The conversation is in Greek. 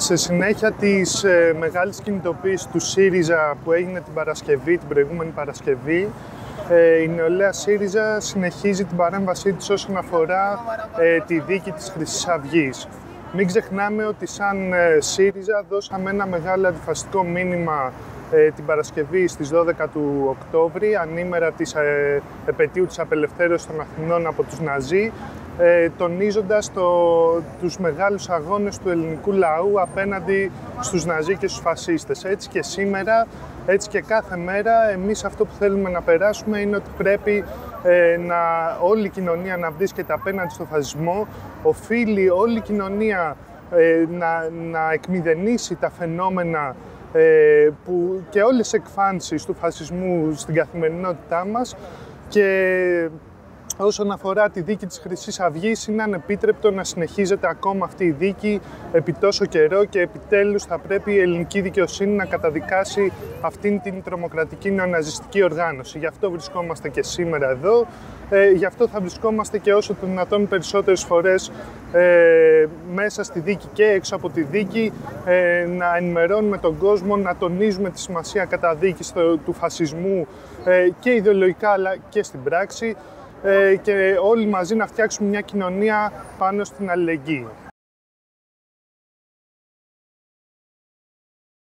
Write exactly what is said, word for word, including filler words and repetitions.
Σε συνέχεια της ε, μεγάλης κινητοποίησης του ΣΥΡΙΖΑ που έγινε την Παρασκευή, την προηγούμενη Παρασκευή, ε, η νεολαία ΣΥΡΙΖΑ συνεχίζει την παρέμβασή της όσον αφορά ε, τη δίκη της Χρυσής Αυγής. Μην ξεχνάμε ότι σαν ε, ΣΥΡΙΖΑ δώσαμε ένα μεγάλο αντιφασιστικό μήνυμα ε, την Παρασκευή στις δώδεκα του Οκτώβρη, ανήμερα της ε, επετείου της απελευθέρωσης των Αθηνών από τους Ναζί, Ε, τονίζοντας το, τους μεγάλους αγώνες του ελληνικού λαού απέναντι στους Ναζί και στους φασίστες. Έτσι και σήμερα, έτσι και κάθε μέρα, εμείς αυτό που θέλουμε να περάσουμε είναι ότι πρέπει ε, να, όλη η κοινωνία να βρίσκεται απέναντι στο φασισμό, οφείλει όλη η κοινωνία ε, να, να εκμηδενήσει τα φαινόμενα ε, που, και όλες τις εκφάνσεις του φασισμού στην καθημερινότητά μας. Και όσον αφορά τη δίκη της Χρυσής Αυγής, είναι ανεπίτρεπτο να συνεχίζεται ακόμα αυτή η δίκη επί τόσο καιρό και επιτέλους θα πρέπει η ελληνική δικαιοσύνη να καταδικάσει αυτήν την τρομοκρατική νεοναζιστική οργάνωση. Γι' αυτό βρισκόμαστε και σήμερα εδώ, ε, γι' αυτό θα βρισκόμαστε και όσο το δυνατόν περισσότερες φορές ε, μέσα στη δίκη και έξω από τη δίκη, ε, να ενημερώνουμε τον κόσμο, να τονίζουμε τη σημασία καταδίκης του φασισμού ε, και ιδεολογικά αλλά και στην πράξη, και όλοι μαζί να φτιάξουμε μια κοινωνία πάνω στην αλληλεγγύη.